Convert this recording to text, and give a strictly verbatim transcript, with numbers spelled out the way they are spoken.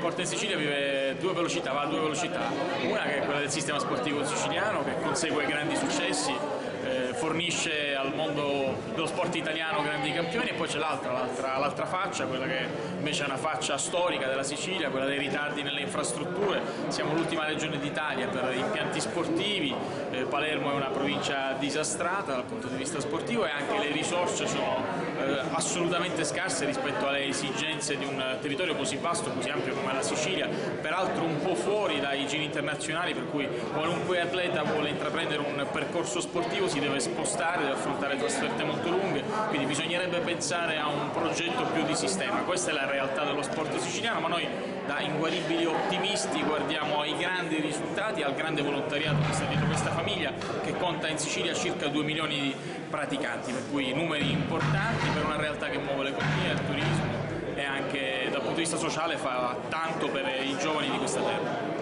sport in Sicilia vive due velocità, va a due velocità, una che è quella del sistema sportivo siciliano che consegue grandi successi, eh, fornisce al mondo dello sport italiano grandi campioni, e poi c'è l'altra, l'altra faccia, quella che invece è una faccia storica della Sicilia, quella dei ritardi nelle infrastrutture. Siamo l'ultima regione d'Italia per impianti sportivi, eh, Palermo è una provincia disastrata dal punto di vista sportivo e anche le risorse sono eh, assolutamente scarse rispetto alle esigenze di un territorio così vasto, così ampio come la Sicilia, peraltro un po' fuori dai giri internazionali, per cui qualunque atleta vuole intraprendere un percorso sportivo si deve spostare, deve affrontare trasferte molto lunghe, quindi bisognerebbe pensare a un progetto più di sistema. Questa è la realtà dello sport siciliano, ma noi da inguaribili ottimisti guardiamo ai grandi risultati, al grande volontariato che sta dietro questa famiglia, che conta in Sicilia circa due milioni di praticanti, per cui numeri importanti per una realtà che muove l'economia, il turismo e anche dal punto di vista sociale fa tanto per i giovani di questa terra.